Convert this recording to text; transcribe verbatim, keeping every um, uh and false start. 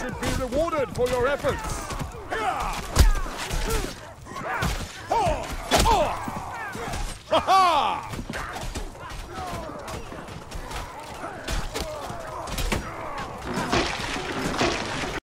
should be rewarded for your efforts. Ha ha!